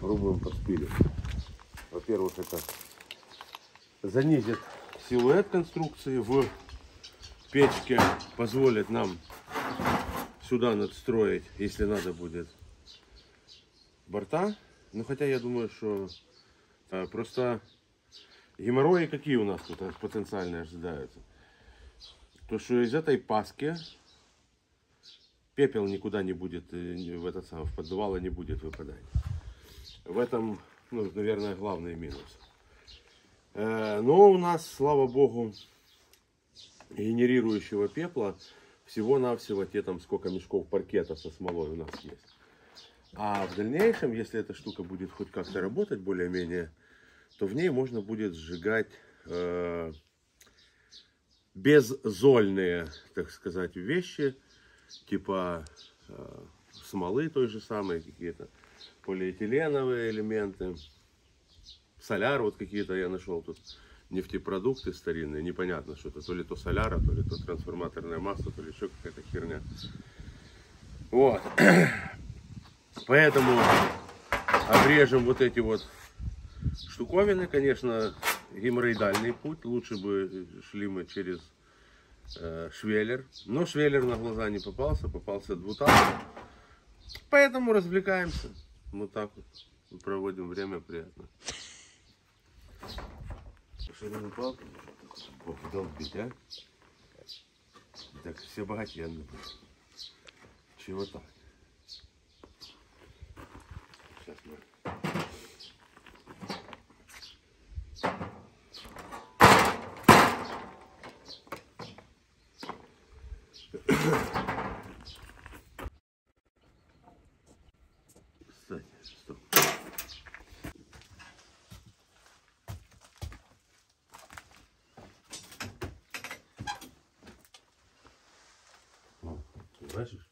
попробуем подспилить. Во-первых, это занизит силуэт конструкции в печке, позволит нам сюда надстроить, если надо будет, борта. Ну, хотя я думаю, что просто геморрои какие у нас тут потенциально ожидаются. То, что из этой паски пепел никуда не будет, в поддувало не будет выпадать. В этом, ну, наверное, главный минус. Но у нас, слава богу, генерирующего пепла всего-навсего те там сколько мешков паркета со смолой у нас есть. А в дальнейшем, если эта штука будет хоть как-то работать более-менее, то в ней можно будет сжигать беззольные, так сказать, вещи, типа смолы той же самой, какие-то полиэтиленовые элементы, соляр, вот какие-то я нашел тут, нефтепродукты старинные, непонятно что-то, то ли то соляра, то ли то трансформаторное масло, то ли еще какая-то херня. Вот. Поэтому обрежем вот эти вот штуковины. Конечно, геморроидальный путь. Лучше бы шли мы через швеллер. Но швеллер на глаза не попался, попался двутавр. Поэтому развлекаемся. Вот так вот проводим время приятно. Ширину палки долбить, а? Так все богатенные будут. Чего так? Сейчас мы... Кстати, стоп. Бачишь?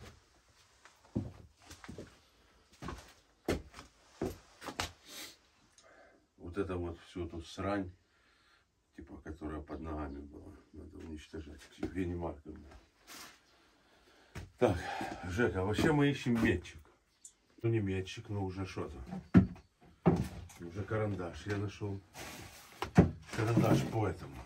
Вот это вот всю эту срань, типа, которая под ногами была, надо уничтожать. Евгений Марковна. Так, Жека, вообще мы ищем метчик. Ну не метчик, но уже что-то. Уже карандаш я нашел. Карандаш по этому.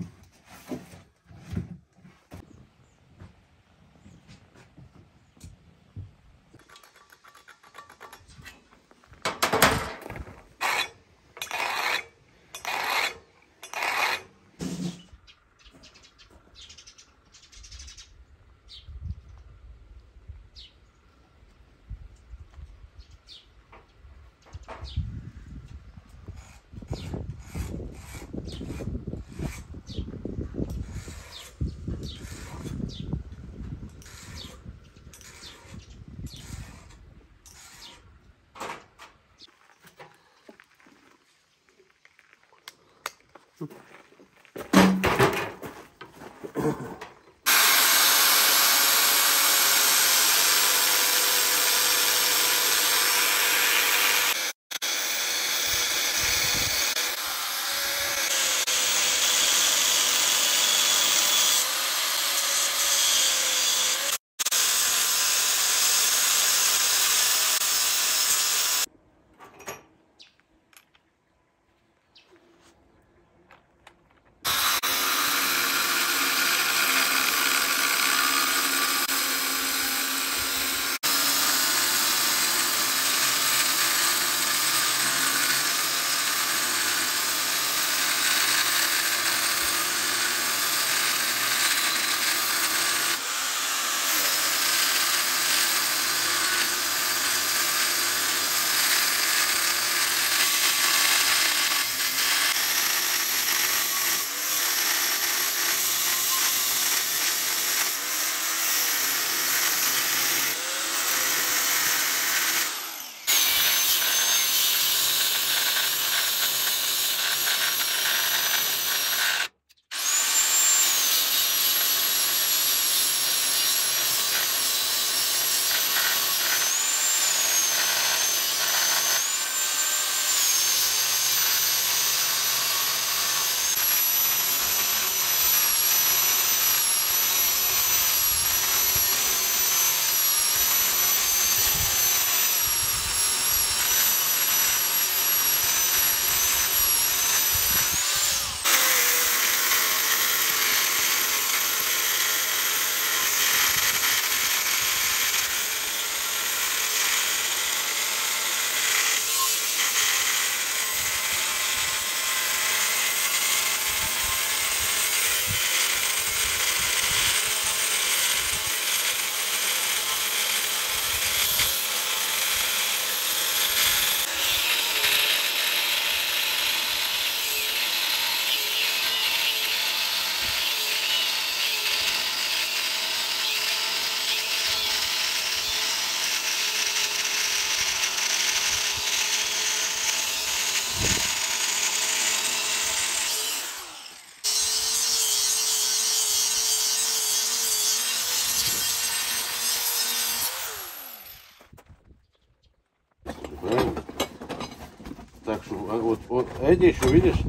Так что вот эти еще, видишь?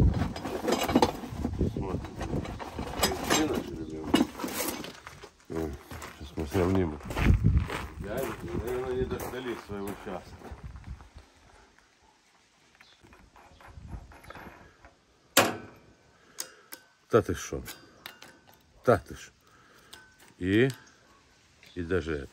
Сейчас мы сравним. Наверное, не дождались своего часа. Та ты шо? Так ты ж. И даже это.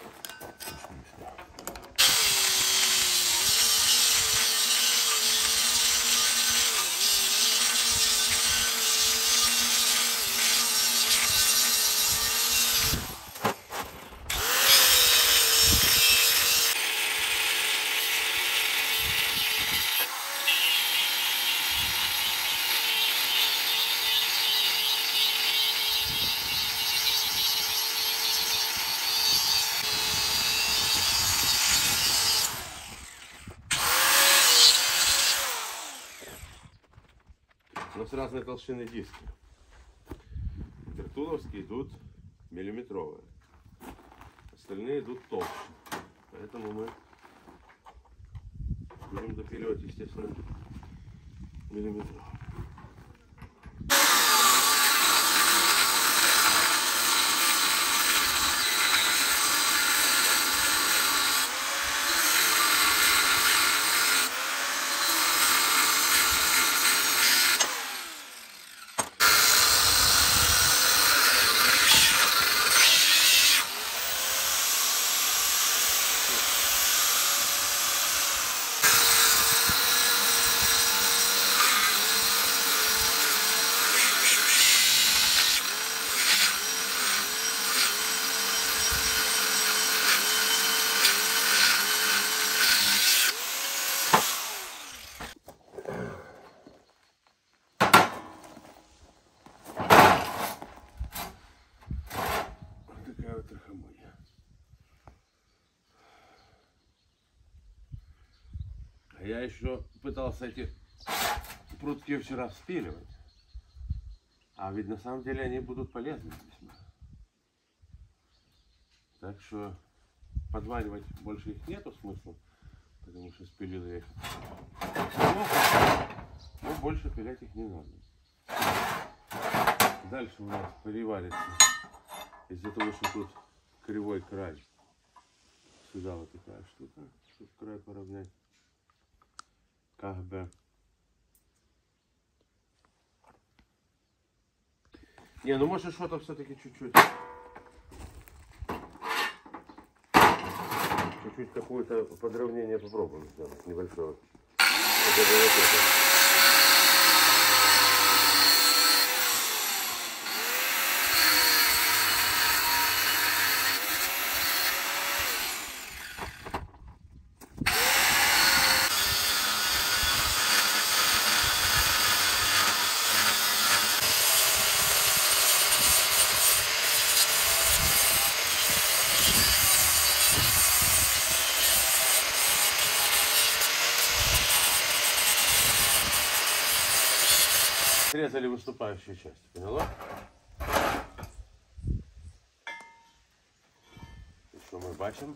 У нас разные толщины диски. Вертуловские идут миллиметровые. Остальные идут толще. Поэтому мы будем допиливать, естественно, миллиметровые. Я еще пытался эти прутки вчера вспиливать. А ведь на самом деле они будут полезны весьма. Так что подваривать больше их нету смысла, потому что спилил я их. Но больше пилять их не надо. Дальше у нас переварится из-за того, что тут кривой край. Сюда вот такая штука, чтобы край поравнять. Как бы. Не, ну может что-то все-таки чуть-чуть. Чуть-чуть какое-то подровнение попробуем сделать, небольшое. Срезали выступающую часть, поняла? Еще мы бачим.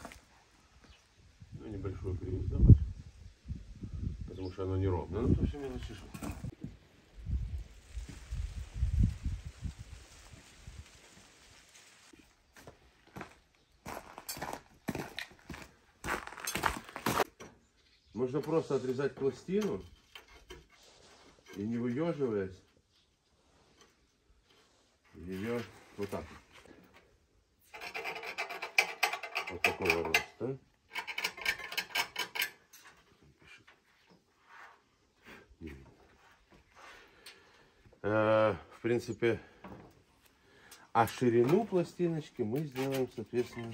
Ну, небольшую кривость, да, бачим? Потому что оно неровно. Ну, то все мелочи. Можно просто отрезать пластину. И не выеживаясь, ее вот так. Вот такого роста. В принципе, а ширину пластиночки мы сделаем, соответственно,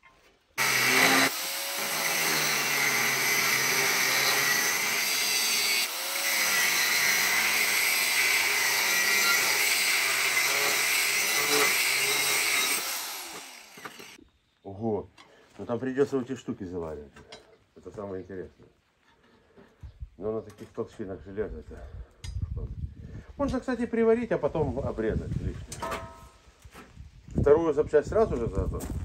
ого, но там придется эти штуки заваривать. Это самое интересное. Но на таких толщинах железа это... Можно, кстати, приварить, а потом обрезать лишнее. Вторую запчасть сразу же заодно.